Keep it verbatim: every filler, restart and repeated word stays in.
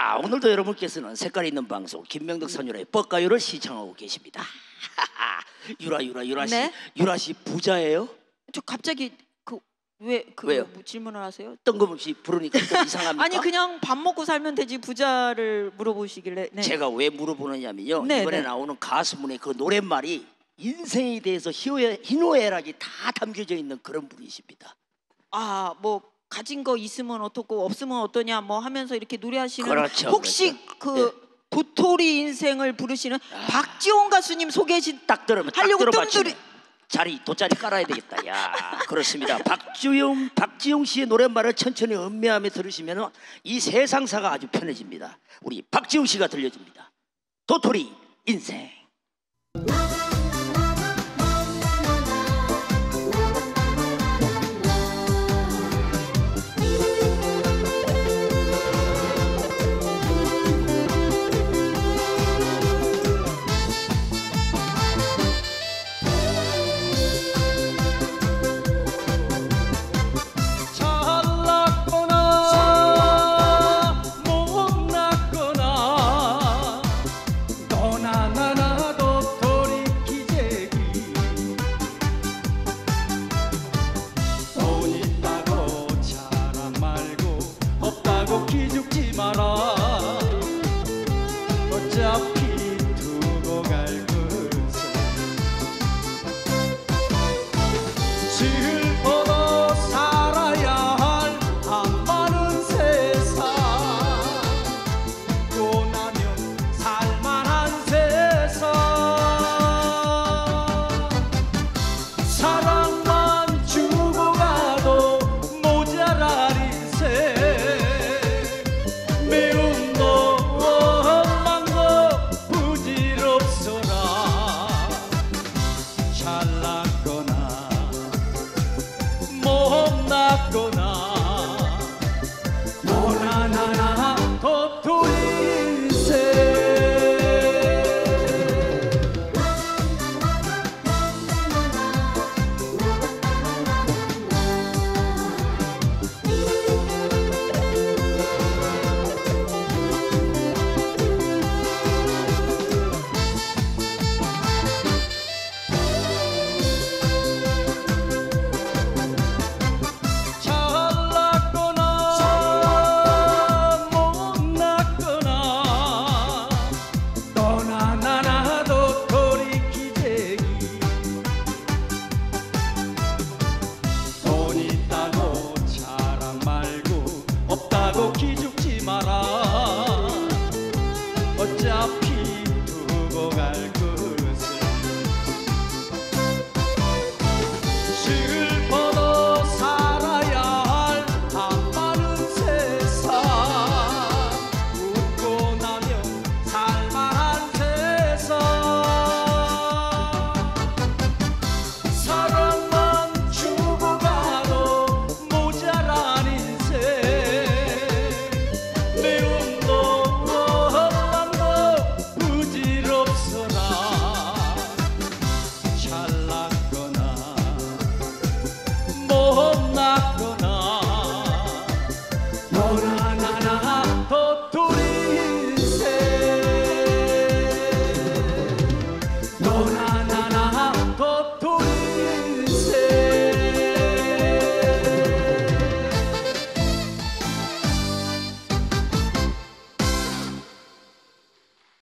자, 오늘도 여러분께서는 색깔 있는 방송 김명덕 선율의 뻑가요를 시청하고 계십니다. 유라 유라 유라 씨, 네? 유라 씨 부자예요? 저 갑자기 그 왜 그 왜요? 뭐 질문을 하세요? 뜬금없이 부르니까 좀 이상합니까? 아니 그냥 밥 먹고 살면 되지 부자를 물어보시길래. 네. 제가 왜 물어보느냐면요. 네, 이번에 네. 나오는 가수분의 그 노랫말이 인생에 대해서 희노애, 희노애락이 다 담겨져 있는 그런 분이십니다. 아, 뭐 가진 거 있으면 어떻고 없으면 어떠냐 뭐 하면서 이렇게 노래하시는. 그렇죠, 혹시 그렇죠. 그 도토리 인생을 부르시는 아... 박지원 가수님 소개해신 딱 들으면 딱 하려고 들어맞히네. 뜸들이... 자리 돗자리 깔아야 되겠다. 야, 그렇습니다. 박지용 박지용 씨의 노랫말을 천천히 음미하며 들으시면 이 세상사가 아주 편해집니다. 우리 박지용 씨가 들려줍니다. 도토리 인생.